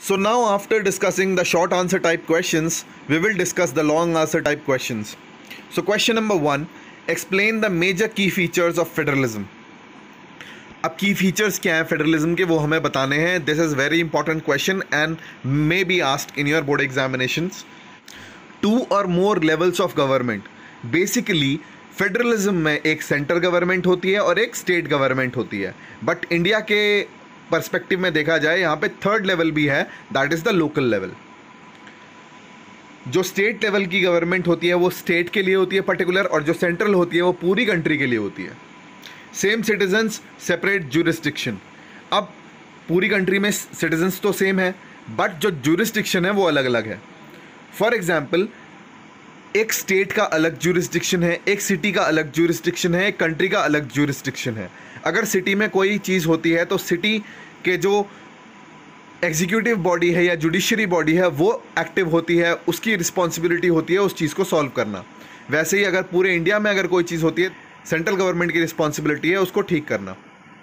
So now after discussing the short answer type questions, we will discuss the long answer type questions. So question number 1, explain the major key features of federalism. अब की features क्या हैं federalism के वो हमें बताने हैं. This is very important question and may be asked in your board examinations. 2 और more levels of government. Basically federalism में एक सेंट्रल गवर्नमेंट होती है और एक स्टेट गवर्नमेंट होती है, बट इंडिया के पर्सपेक्टिव में देखा जाए यहाँ पे थर्ड लेवल भी है, that is the local level. जो स्टेट लेवल की गवर्नमेंट होती है वो स्टेट के लिए होती है पर्टिकुलर, और जो सेंट्रल होती है वो पूरी कंट्री के लिए होती है. Same citizens separate jurisdiction. अब पूरी कंट्री में सिटीजन्स तो सेम है बट जो ज्यूरिस्डिक्शन है वो अलग अलग है. फॉर एग्जाम्पल एक स्टेट का अलग ज्यूरिस्डिक्शन है, एक सिटी का अलग ज्यूरिस्डिक्शन है, एक कंट्री का अलग ज्यूरिस्डिक्शन है. अगर सिटी में कोई चीज़ होती है तो सिटी के जो एग्जीक्यूटिव बॉडी है या जुडिशरी बॉडी है वो एक्टिव होती है, उसकी रिस्पॉन्सिबिलिटी होती है उस चीज़ को सॉल्व करना. वैसे ही अगर पूरे इंडिया में अगर कोई चीज़ होती है, सेंट्रल गवर्नमेंट की रिस्पॉन्सिबिलिटी है उसको ठीक करना.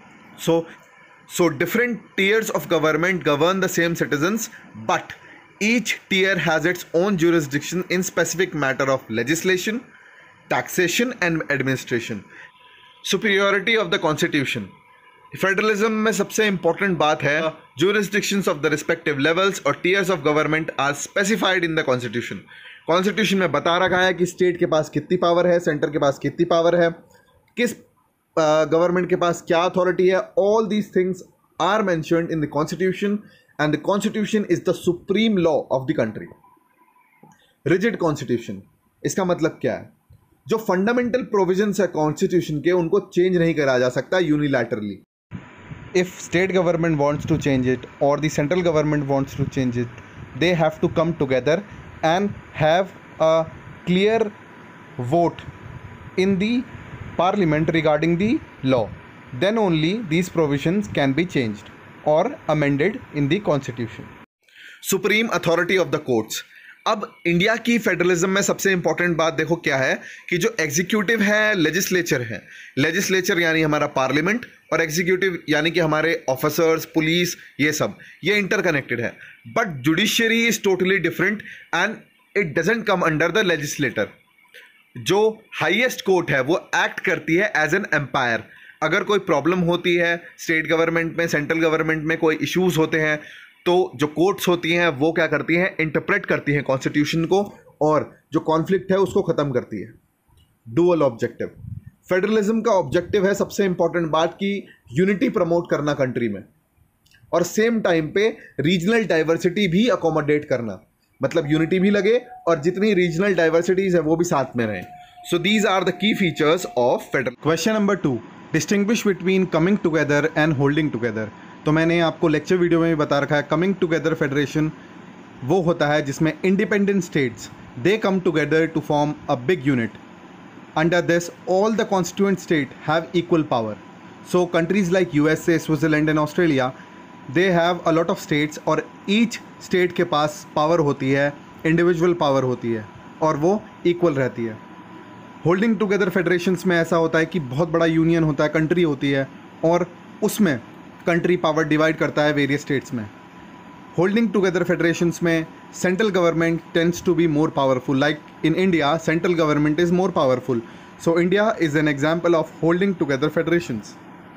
So different tiers of government govern the same citizens, but each tier has its own jurisdiction in specific matter of legislation, taxation and administration. Superiority of the constitution. Federalism में सबसे important बात है jurisdictions of the respective levels और tiers of government are specified in the constitution. Constitution में बता रखा है कि स्टेट के पास कितनी पावर है, सेंटर के पास कितनी पावर है, किस गवर्नमेंट के पास क्या अथॉरिटी है. All these things are mentioned in the constitution and the constitution is the supreme law of the country. Rigid constitution, इसका मतलब क्या है? जो फंडामेंटल प्रोविजंस है कॉन्स्टिट्यूशन के उनको चेंज नहीं करा जा सकता unilaterally. If state government wants to change it or the central government wants to change it, they have to come together and have a clear vote in the parliament regarding the law. Then only these provisions can be changed or amended in the constitution. Supreme authority of the courts. अब India की federalism में सबसे important बात देखो क्या है कि जो एग्जीक्यूटिव है लेजिस्लेचर है. लेजिस्लेचर यानी हमारा पार्लियामेंट और एग्जीक्यूटिव यानी कि हमारे ऑफिसर्स, पुलिस, ये सब ये इंटरकनेक्टेड है. But judiciary is totally different and it doesn't come under the legislator. जो हाईएस्ट कोर्ट है वो एक्ट करती है एज एन एम्पायर. अगर कोई प्रॉब्लम होती है स्टेट गवर्नमेंट में, सेंट्रल गवर्नमेंट में कोई इश्यूज होते हैं तो जो कोर्ट्स होती हैं वो क्या करती हैं, इंटरप्रेट करती हैं कॉन्स्टिट्यूशन को और जो कॉन्फ्लिक्ट है उसको ख़त्म करती है. Dual objective. फेडरलिज्म का ऑब्जेक्टिव है सबसे इंपॉर्टेंट बात की यूनिटी प्रमोट करना कंट्री में और सेम टाइम पे रीजनल डाइवर्सिटी भी अकोमोडेट करना. मतलब यूनिटी भी लगे और जितनी रीजनल डाइवर्सिटीज़ है वो भी साथ में रहें. So these are the key features of federal. Question number 2, distinguish between coming together and holding together. तो मैंने आपको लेक्चर वीडियो में भी बता रखा है, कमिंग टुगेदर फेडरेशन वो होता है जिसमें independent states they come together to form a big unit. Under this all the constituent state have equal power. So countries like USA, Switzerland and Australia they have a lot of states और each state के पास power होती है, individual power होती है और वो equal रहती है. होल्डिंग टुगेदर फेडरेशंस में ऐसा होता है कि बहुत बड़ा यूनियन होता है, कंट्री होती है और उसमें कंट्री पावर डिवाइड करता है वेरियस स्टेट्स में. होल्डिंग टुगेदर फेडरेशंस में central government tends to be more powerful. Like in India central government is more powerful. So India is an example of holding together federations.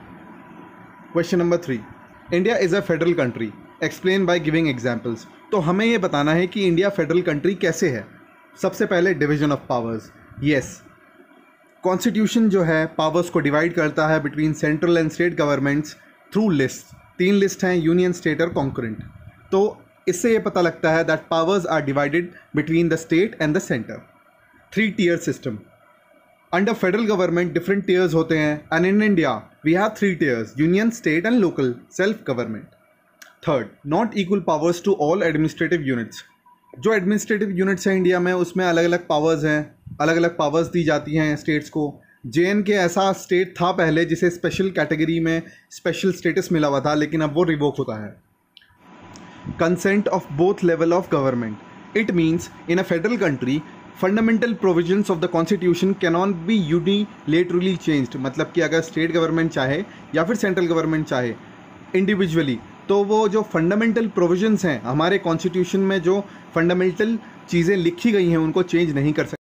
Question number 3, India is a federal country. Explain by giving examples. तो हमें ये बताना है कि India federal country कैसे है. सबसे पहले division of powers. Yes, constitution जो है पावर्स को डिवाइड करता है between central and state governments through list. 3 list हैं, यूनियन, स्टेट और कॉन्करेंट. तो इससे ये पता लगता है that powers are divided between the state and the center. 3 tier system. Under federal government different tiers होते हैं and in India we have 3 tiers, union, state and local self government. Third, not equal powers to all administrative units. जो administrative units हैं India में उसमें अलग अलग powers हैं, अलग अलग पावर्स दी जाती हैं स्टेट्स को. JNK ऐसा स्टेट था पहले जिसे स्पेशल कैटेगरी में स्पेशल स्टेटस मिला हुआ था, लेकिन अब वो रिवोक होता है. Consent of both level of government. It means in a federal country fundamental provisions of the constitution can not be unilaterally changed. मतलब कि अगर स्टेट गवर्नमेंट चाहे या फिर सेंट्रल गवर्नमेंट चाहे इंडिविजुअली तो वो जो फंडामेंटल प्रोविजंस हैं हमारे कॉन्स्टिट्यूशन में, जो फंडामेंटल चीज़ें लिखी गई हैं, उनको चेंज नहीं कर सकते।